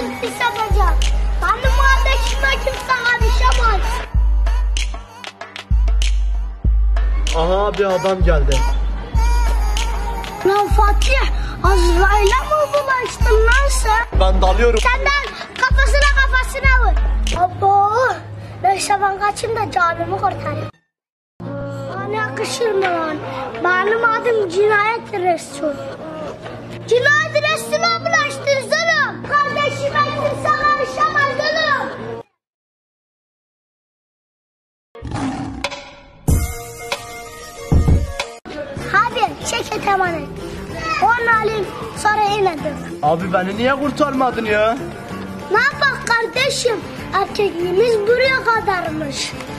nasıl pis yapacağım? Benim kardeşime kimse karışamaz. Aha bir adam geldi. Lan Fatih, Azrail'e mi bulaştın lan sen? Ben dalıyorum. Senden kafasına vur. Abo, neyse ben kaçayım da canımı kurtarayım. Bana yakışır mı lan? Benim adım Cinayet Resul. Cinayet Resul'a bulaştınız oğlum. Kardeşime kimse karışamaz oğlum. Abi çek et emanet. Onu alayım sonra inedim. Abi beni niye kurtarmadın ya? Ne yapak kardeşim? Erkekliğimiz buraya kadarmış.